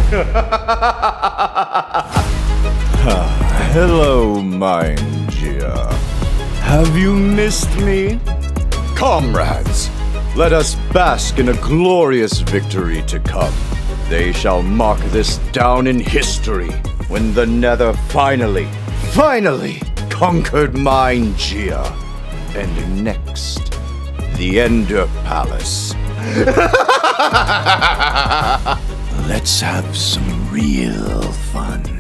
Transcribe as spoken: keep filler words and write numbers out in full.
Hello, Minegea. Have you missed me? Comrades, let us bask in a glorious victory to come. They shall mark this down in history when the Nether finally, finally conquered Minegea. And next, the Ender Palace. Let's have some real fun.